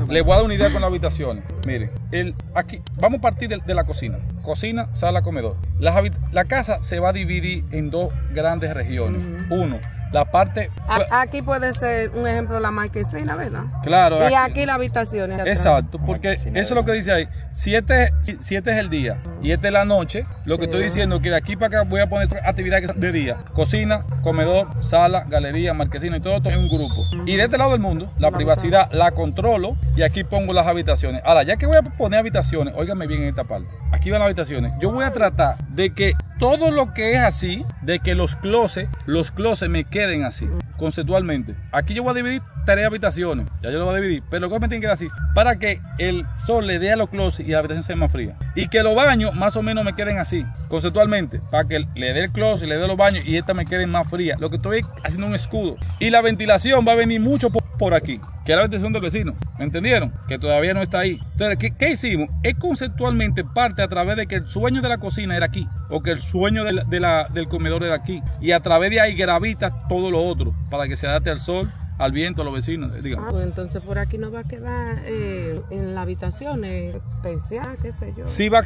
Les voy a dar una idea con las habitaciones. Miren, aquí vamos a partir de la cocina. Cocina, sala, comedor. La casa se va a dividir en dos grandes regiones. Uno, la parte... Aquí puede ser, un ejemplo, la marquesina, ¿verdad? Claro. Y aquí las habitaciones. Exacto, porque eso es lo que dice ahí. Si este es el día y esta es la noche, lo que estoy diciendo es que de aquí para acá voy a poner actividades de día. Cocina, comedor, sala, galería, marquesina y todo esto en un grupo. Y de este lado del mundo, la privacidad la controlo y aquí pongo las habitaciones. Ahora, ya que voy a poner habitaciones, óigame bien en esta parte. Aquí van las habitaciones. Yo voy a tratar de que todo lo que es así, de que los closets me queden así, conceptualmente. Aquí yo voy a dividir 3 habitaciones, ya yo lo voy a dividir, pero los closets me tienen que quedar así, para que el sol le dé a los closets y la habitación sea más fría. Y que los baños más o menos me queden así, conceptualmente, para que le dé el closet, le dé los baños y esta me queden más fría. Lo que estoy haciendo es un escudo. Y la ventilación va a venir mucho por aquí, que es la ventilación del vecino. ¿Me entendieron? Que todavía no está ahí. Entonces, ¿qué hicimos? Es conceptualmente parte a través de que el sueño de la cocina era aquí, o que el sueño del comedor era aquí. Y a través de ahí gravita todo lo otro, para que se adapte al sol, al viento, a los vecinos, digamos. Pues entonces por aquí no va a quedar en la habitación persiana, qué sé yo. Sí va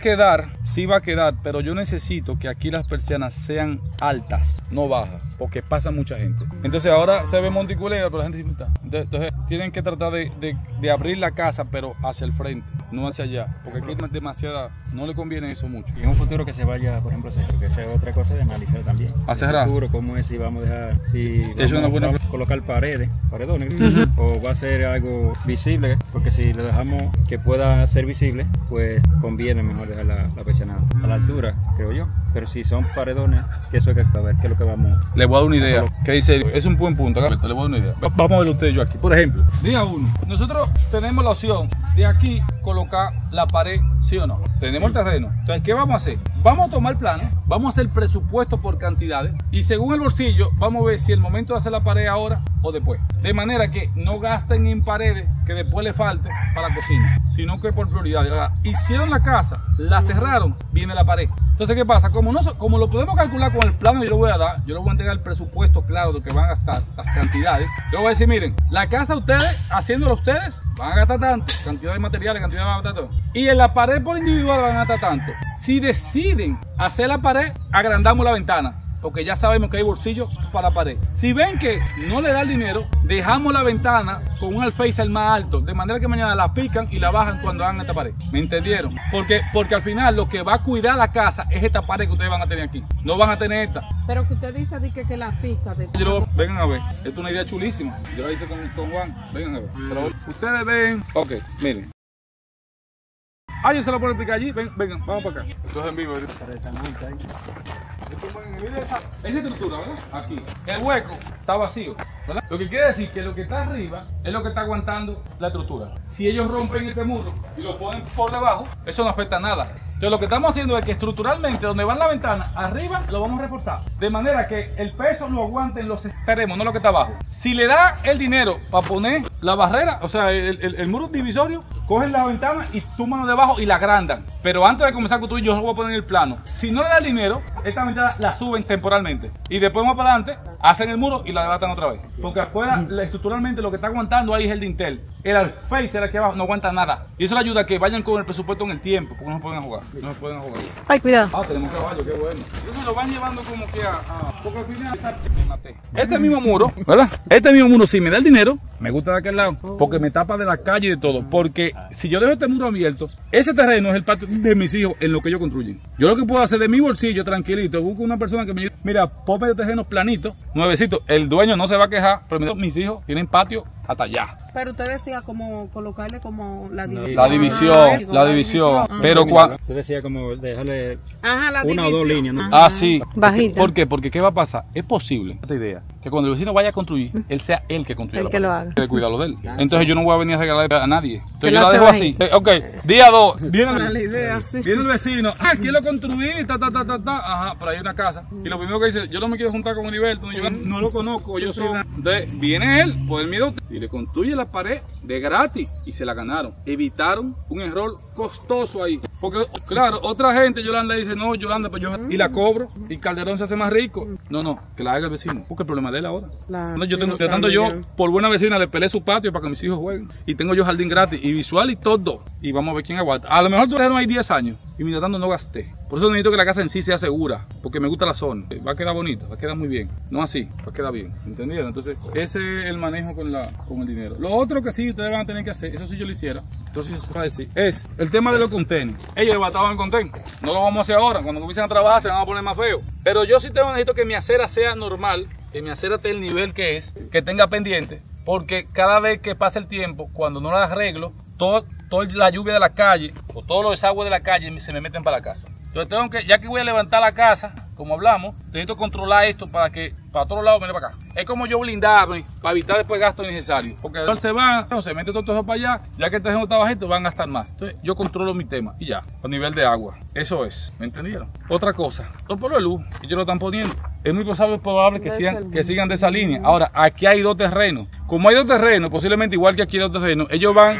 a quedar, pero yo necesito que aquí las persianas sean altas, no bajas, porque pasa mucha gente. Entonces ahora se ve Monticulebra, pero la gente siempre está. Entonces tienen que tratar de abrir la casa, pero hacia el frente, no hacia allá, porque aquí es demasiada, no le conviene eso mucho. Y en un futuro que se vaya, por ejemplo, porque esa es otra cosa de analizar también. ¿A cerrar? En un futuro, cómo es, si vamos a dejar, si es una buena... colocar paredones, o va a ser algo visible, porque si le dejamos que pueda ser visible, pues conviene mejor dejar la persiana a la altura, creo yo. Pero si son paredones, que eso hay que ver, qué es lo que vamos... Le voy a dar una idea, que dice, es un buen punto, le voy a dar una idea. Vamos a ver ustedes yo aquí. Por ejemplo, día 1, nosotros tenemos la opción de aquí colocar la pared, ¿sí o no? Tenemos el terreno. Entonces, ¿qué vamos a hacer? Vamos a tomar el plano, vamos a hacer presupuesto por cantidades y según el bolsillo, vamos a ver si el momento de hacer la pared ahora o después. De manera que no gasten en paredes que después le falte para la cocina, sino que por prioridad. Ahora, hicieron la casa, la cerraron, viene la pared. Entonces, ¿qué pasa? Como lo podemos calcular con el plano, yo le voy a dar, yo le voy a entregar el presupuesto claro de lo que van a gastar, las cantidades. Yo voy a decir, miren, la casa ustedes, haciéndola ustedes, van a gastar tanto, cantidad de materiales, cantidad de tanto. Y en la pared por individual van a gastar tanto. Si deciden hacer la pared, agrandamos la ventana, porque ya sabemos que hay bolsillos para la pared. Si ven que no le da el dinero, dejamos la ventana con un alféizar más alto, de manera que mañana la pican y la bajan cuando hagan esta pared. ¿Me entendieron? Porque al final lo que va a cuidar la casa es esta pared que ustedes van a tener aquí. No van a tener esta. Pero que usted dice que la pica. Vengan a ver. Esto es una idea chulísima. Yo la hice con Juan. Vengan a ver. Ustedes ven. Ok, miren. Yo se lo puedo explicar allí. Vengan, vamos para acá. Esto es en vivo. Miren esa estructura, ¿verdad? Aquí. El hueco está vacío, ¿verdad? Lo que quiere decir que lo que está arriba es lo que está aguantando la estructura. Si ellos rompen este muro y lo ponen por debajo, eso no afecta nada. Entonces lo que estamos haciendo es que estructuralmente donde van la ventana, arriba lo vamos a reforzar. De manera que el peso lo aguante en los extremos, no lo que está abajo. Si le da el dinero para poner la barrera, o sea, el muro divisorio, cogen la ventana y túmano debajo y la agrandan. Pero antes de comenzar a construir, yo voy a poner el plano. Si no le da el dinero, esta ventana la suben temporalmente. Y después más para adelante, hacen el muro y la levatan otra vez. Porque afuera, estructuralmente, lo que está aguantando ahí es el dintel. El alféizar aquí abajo no aguanta nada. Y eso le ayuda a que vayan con el presupuesto en el tiempo, porque no se pueden jugar. No se pueden jugar. Ay, cuidado. Tenemos caballo, qué bueno. Entonces lo van llevando como que porque al final me maté. Este mismo muro, ¿verdad? Este mismo muro, si me da el dinero, me gusta de aquel lado, porque me tapa de la calle y de todo. Porque si yo dejo este muro abierto, ese terreno es el patio de mis hijos en lo que ellos construyen. Yo lo que puedo hacer de mi bolsillo, tranquilito, busco una persona que me diga, mira, ponme el terreno planito, nuevecito. El dueño no se va a quejar, pero mis hijos tienen patio hasta allá. Pero usted decía como colocarle como la división. La división. Pero cuando... Usted decía como dejarle la una o dos líneas, ¿no? Sí. Bajita. ¿Por qué? Porque ¿qué va a pasar? Es posible, esta idea, que cuando el vecino vaya a construir, él sea el que construya. El que lo haga. De cuidarlo de él. Entonces yo no voy a venir a regalarle a nadie. Entonces yo la dejo así. Ok, día 2. Viene el vecino. Quiero construir, Ajá, pero hay una casa. Y lo primero que dice, yo no me quiero juntar con Heriberto, yo no lo conozco, yo soy... Entonces viene él, por el miedo, y le construye la pared de gratis y se la ganaron. Evitaron un error costoso ahí. Porque, claro, otra gente, Yolanda, dice, no, Yolanda, pues yo y la cobro y Calderón se hace más rico. No, que la haga el vecino, porque el problema de él ahora. No, yo tengo, por buena vecina, le peleé su patio para que mis hijos jueguen. Y tengo yo jardín gratis y visual y todo. Y vamos a ver quién aguanta. A lo mejor tú dejaron ahí 10 años y mientras tanto no gasté. Por eso necesito que la casa en sí sea segura, porque me gusta la zona. Va a quedar bonita, va a quedar muy bien. No así, va a quedar bien. ¿Entendieron? Entonces, ese es el manejo con el dinero. Lo otro que sí ustedes van a tener que hacer, eso sí yo lo hiciera, entonces se va a decir, es el tema de los contenedores. Ellos debataban el contenedor. No lo vamos a hacer ahora. Cuando comiencen a trabajar se van a poner más feos. Pero yo sí necesito que mi acera sea normal, que mi acera esté el nivel que es, que tenga pendiente, porque cada vez que pasa el tiempo, cuando no la arreglo, toda la lluvia de la calle o todos los desagües de la calle se me meten para la casa. Entonces tengo que, ya que voy a levantar la casa, como hablamos, necesito controlar esto para que para todos lados me para acá. Es como yo blindarme para evitar después gastos innecesarios. Porque se van, se mete todo eso para allá, ya que el terreno está bajito, van a gastar más. Entonces yo controlo mi tema y ya, a nivel de agua. Eso es, ¿me entendieron? Otra cosa, los polos de luz, ellos lo están poniendo. Es muy probable que sigan de esa línea. Ahora, aquí hay 2 terrenos. Como hay 2 terrenos, posiblemente igual que aquí hay 2 terrenos, ellos van,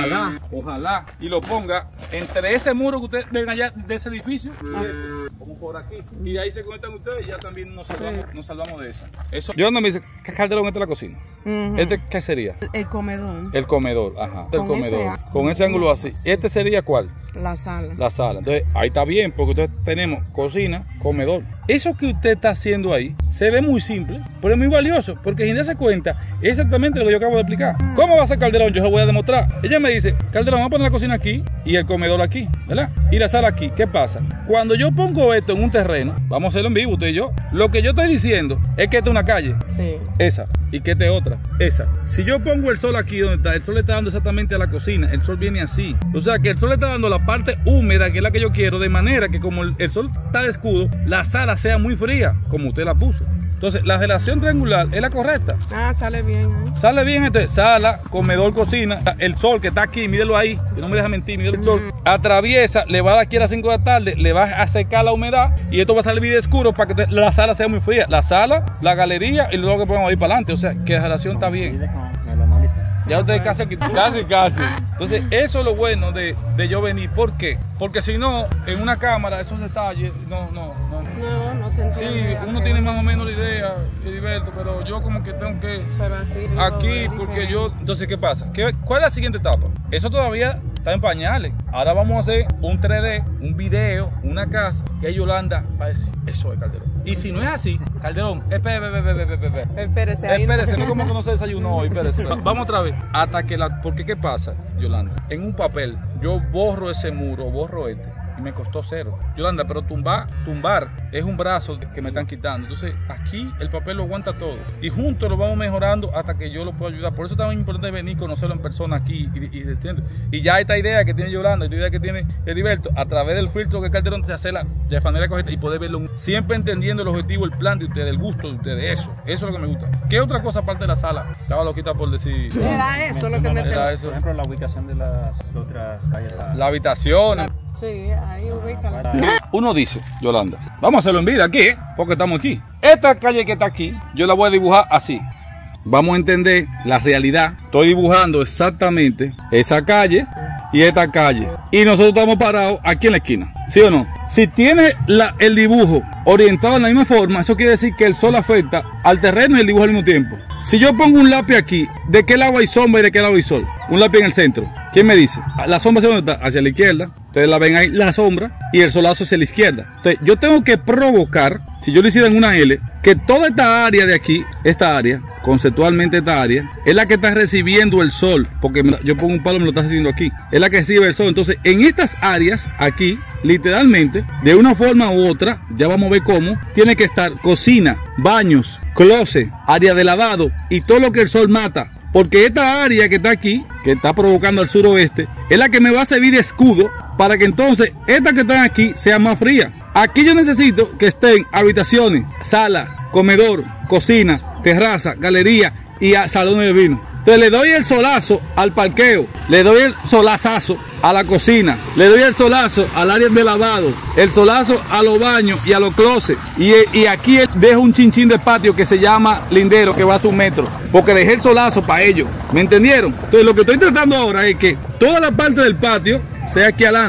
ojalá, y lo ponga entre ese muro que ustedes ven allá de ese edificio, como por aquí. Y ahí se conectan ustedes y ya también nos salvamos de esa. Eso. Yo no me dice, Calderón, esta es la cocina. ¿Este qué sería? El comedor. El comedor, ajá. El comedor. Con ese ángulo así. ¿Este sería cuál? La sala. La sala. Entonces, ahí está bien, porque ustedes tenemos cocina, comedor. Eso que usted está haciendo ahí se ve muy simple, pero es muy valioso, porque sin darse cuenta, es exactamente lo que yo acabo de explicar. ¿Cómo va a ser Calderón? Yo se lo voy a demostrar. Ella me dice, Calderón, vamos a poner la cocina aquí y el comedor aquí, ¿verdad? Y la sala aquí. ¿Qué pasa? Cuando yo pongo esto en un terreno, vamos a hacerlo en vivo, usted y yo, lo que yo estoy diciendo es que esta es una calle. Sí. Esa. Y que esta es otra. Esa. Si yo pongo el sol aquí donde está, el sol le está dando exactamente a la cocina. El sol viene así. O sea que el sol le está dando la parte húmeda, que es la que yo quiero, de manera que como el sol está de escudo, la sala sea muy fría, como usted la puso. Entonces, la relación triangular es la correcta. Sale bien. Sale bien, entonces, sala, comedor, cocina. El sol que está aquí, mídelo ahí, que no me deja mentir, mídelo el sol. Atraviesa, le va a dar aquí a las 5 de la tarde, le va a secar la humedad y esto va a salir bien oscuro para que la sala sea muy fría. La sala, la galería y luego que podemos ir para adelante. O sea, que la relación está bien. Ya ustedes casi. Entonces, eso es lo bueno de yo venir. ¿Por qué? Porque si no, en una cámara, esos detalles, no se entiende. Sí, uno tiene más o menos la idea, Heriberto, pero yo como que tengo que aquí, porque yo, entonces, ¿qué pasa? ¿Cuál es la siguiente etapa? Eso todavía está en pañales. Ahora vamos a hacer un 3D, un video, una casa, que Yolanda va a decir, eso es Calderón. Y si no es así, Calderón, espérese, no como que no se desayunó hoy, espérese. Vamos otra vez, hasta que porque ¿qué pasa, Yolanda? En un papel, yo borro ese muro, borro este, y me costó 0. Yolanda, pero tumbar es un brazo que me están quitando. Entonces, aquí el papel lo aguanta todo. Y juntos lo vamos mejorando hasta que yo lo pueda ayudar. Por eso es tan importante venir, conocerlo en persona aquí. Y ya esta idea que tiene Yolanda, esta idea que tiene Heriberto, a través del filtro que Calderón se hace de manera correcta y poder verlo siempre entendiendo el objetivo, el plan de ustedes, el gusto de ustedes. Eso es lo que me gusta. ¿Qué otra cosa aparte de la sala? Estaba loquita por decir. Era eso lo que me Por ejemplo, la ubicación de las otras calles. La habitación. Sí, ahí ubícala. Uno dice, Yolanda, vamos a hacerlo en vida aquí, porque estamos aquí. Esta calle que está aquí, yo la voy a dibujar así. Vamos a entender la realidad. Estoy dibujando exactamente esa calle y esta calle. Y nosotros estamos parados aquí en la esquina. ¿Sí o no? Si tiene el dibujo orientado en la misma forma, eso quiere decir que el sol afecta al terreno y el dibujo al mismo tiempo. Si yo pongo un lápiz aquí, ¿de qué lado hay sombra y de qué lado hay sol? Un lápiz en el centro. ¿Quién me dice? La sombra ¿hacia dónde está? Hacia la izquierda. Ustedes la ven ahí, la sombra, y el solazo hacia la izquierda. Entonces, yo tengo que provocar, si yo lo hiciera en una L, que toda esta área de aquí, esta área, conceptualmente esta área, es la que está recibiendo el sol, porque yo pongo un palo y me lo está recibiendo aquí. Es la que recibe el sol. Entonces, en estas áreas, aquí, literalmente, de una forma u otra, ya vamos a ver cómo, tiene que estar cocina, baños, closet, área de lavado y todo lo que el sol mata. Porque esta área que está aquí, que está provocando al suroeste, es la que me va a servir de escudo para que entonces estas que están aquí sean más frías. Aquí yo necesito que estén habitaciones, sala, comedor, cocina, terraza, galería y salones de vino. Entonces le doy el solazo al parqueo, le doy el solazazo a la cocina, le doy el solazo al área de lavado, el solazo a los baños y a los closets. Y aquí dejo un chinchín de patio que se llama lindero, que va a ser 1 metro, porque dejé el solazo para ellos. ¿Me entendieron? Entonces lo que estoy tratando ahora es que toda la parte del patio sea aquí adelante.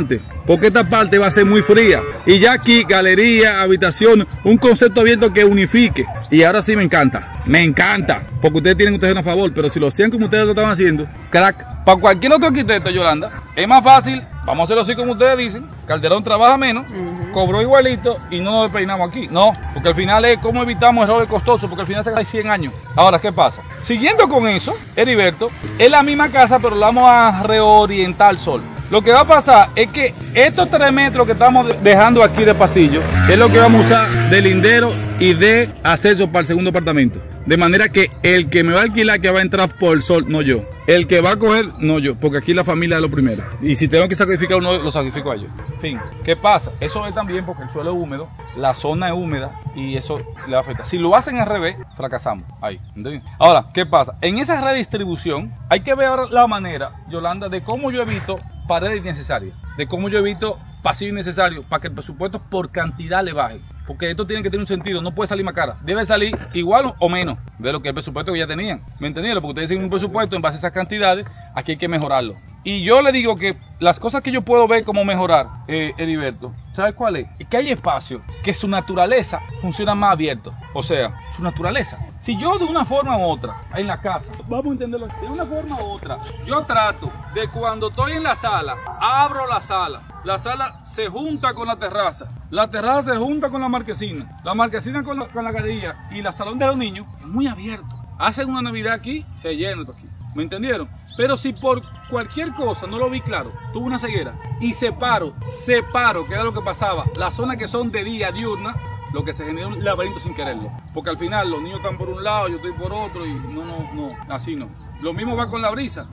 porque esta parte va a ser muy fría. Y ya aquí, galería, habitación, un concepto abierto que unifique. Y ahora sí me encanta, porque ustedes tienen un terreno a favor, pero si lo hacían como ustedes lo estaban haciendo, crack. Para cualquier otro arquitecto, Yolanda, es más fácil, vamos a hacerlo así como ustedes dicen, Calderón trabaja menos, cobró igualito y no nos despeinamos aquí. No, porque al final es cómo evitamos errores costosos, porque al final se hay 100 años. Ahora, ¿qué pasa? Siguiendo con eso, Heriberto, es la misma casa, pero la vamos a reorientar al sol. Lo que va a pasar es que estos 3 metros que estamos dejando aquí de pasillo es lo que vamos a usar de lindero y de acceso para el segundo apartamento. De manera que el que me va a alquilar, que va a entrar por el sol, no yo. El que va a coger, no yo, porque aquí la familia es lo primero. Y si tengo que sacrificar uno, lo sacrifico a ellos. Fin, ¿qué pasa? Eso es también porque el suelo es húmedo, la zona es húmeda y eso le afecta. Si lo hacen al revés, fracasamos. Ahí, ¿entiendes? Ahora, ¿qué pasa? En esa redistribución hay que ver la manera, Yolanda, de cómo yo evito paredes innecesarias, de cómo yo evito pasillo innecesario para que el presupuesto por cantidad le baje. Porque esto tiene que tener un sentido, no puede salir más cara, debe salir igual o menos de lo que el presupuesto que ya tenían. ¿Me entendieron? Porque ustedes tienen un presupuesto en base a esas cantidades, aquí hay que mejorarlo. Y yo le digo que las cosas que yo puedo ver como mejorar, Heriberto, ¿sabes cuál es? Es que hay espacio que su naturaleza funciona más abierto. O sea, su naturaleza. Si yo de una forma u otra, en la casa, vamos a entenderlo, de una forma u otra, yo trato de cuando estoy en la sala, abro la sala se junta con la terraza se junta con la marquesina con la galería y la salón de los niños, es muy abierto. Hacen una Navidad aquí, se llena esto aquí. ¿Me entendieron? Pero si por cualquier cosa no lo vi claro, tuve una ceguera y separo, que era lo que pasaba, las zonas que son de día, diurna, lo que se genera un laberinto sin quererlo. Porque al final los niños están por un lado, yo estoy por otro y no, así no. Lo mismo va con la brisa.